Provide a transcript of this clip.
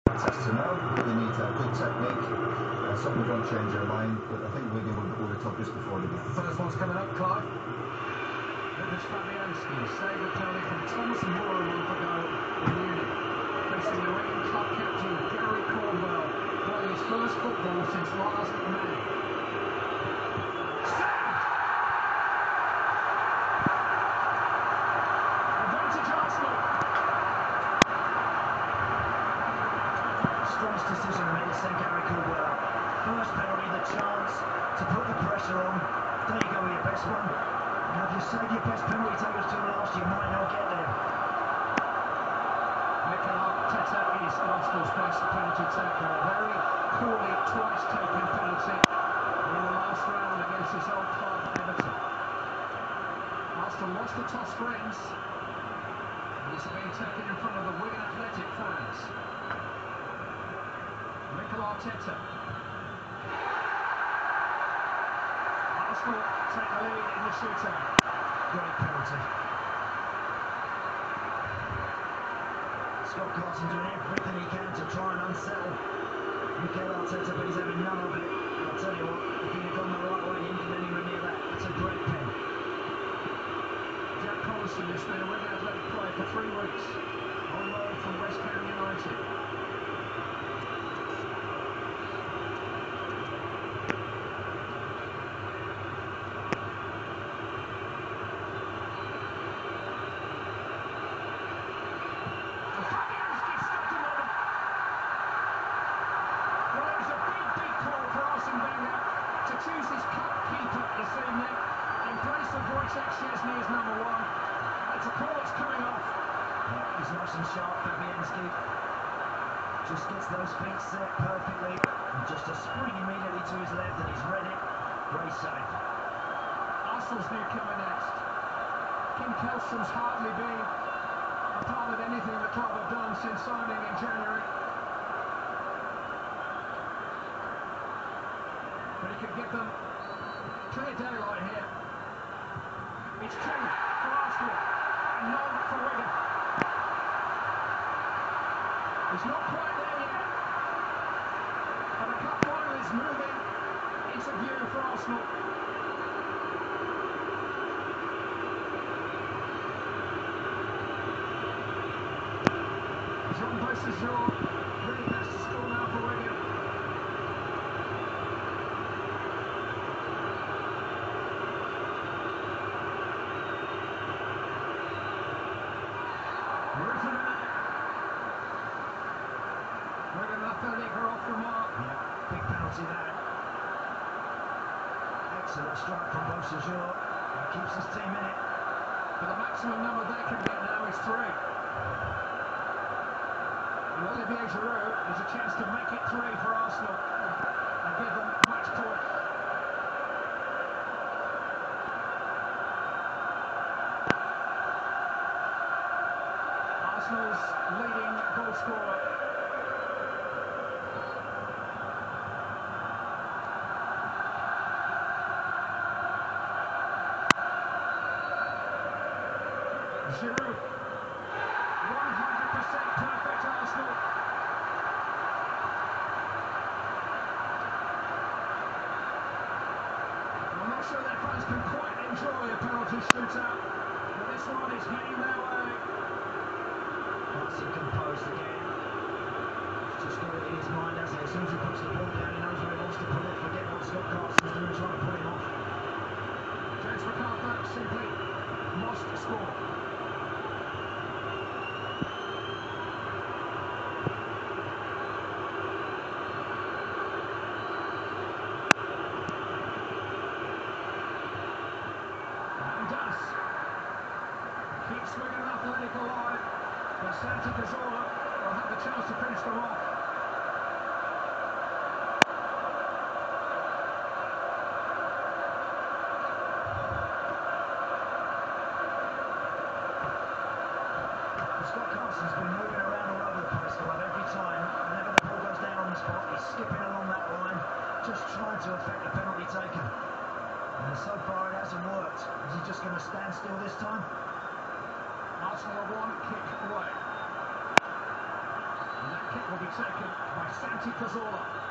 Test to know. They need good technique. Something won't change their mind, but I think Wigan would have took this before the game. First one's coming up, Clive. Lucas Fabianski saved the penalty from Thomas Moore a month ago in Munich. Facing the Wigan club captain Gary Caldwell, playing his first football since last May. Advantage Arsenal. Strange decision made to send Gary Caldwell out. First penalty, the chance to put the pressure on. There you go with your best one. Now if you save your best penalty takers till last, you might not get there. Mikel Arteta is Arsenal's best penalty taker. A very poorly twice taken penalty in the last round against his old club Everton. Arsenal lost the toss for ends. These are being taken in front of the Wigan Athletic fans. Mikel Arteta. Arsenal take the lead in the shootout. Great penalty. Scott Carson doing everything he can to try and unsettle Mikel Arteta, but he's having none of it. I'll tell you what, if he'd have gone the right way, he didn't get anywhere near that. That's a great pen. Jack Collison has been a Wigan Athletic player for 3 weeks on loan from West Ham United. Choose his cup keeper this evening in place of Wojciech Szczesny as number 1. It's a call that's coming off. Yeah, he's nice and sharp, Fabianski. Just gets those feet set perfectly. And just a spring immediately to his left, and he's read it. Great save. Arsenal's newcomer next. Kim Kelson's hardly been a part of anything the club have done since signing in January. But he could give them clear daylight here. It's 2 for Arsenal and none for Wigan. He's not quite there yet, but a cup final is moving into view for Arsenal. Jean Beausejour really has to score now for Wigan. Wigan Athletic are off the mark. Yeah, big penalty there. Excellent strike from Beausejour. Keeps his team in it. But the maximum number they can get now is 3. And Olivier Giroud has a chance to make it 3 for Arsenal and give them match point. Arsenal's leading goal scorer. Giroud, 100% perfect Arsenal. I'm not sure their fans can quite enjoy a penalty shootout, but this one is heading their way. Nice and composed again. He's just got it in his mind, hasn't he? As soon as he puts the ball down, he knows where he wants to put it. Forget what Scott Carson's doing, trying to put him off. James McArthur simply must score. Keeps Wigan Athletic alive, but Santi Cazorla will have the chance to finish them off. Scott Carson's been moving around all over the place, Clive, every time. Whenever the ball goes down on the spot, he's skipping along that line, just trying to affect the penalty taken. And so far it hasn't worked. Is he just going to stand still this time? Arsenal are 1 kick away. And that kick will be taken by Santi Cazorla.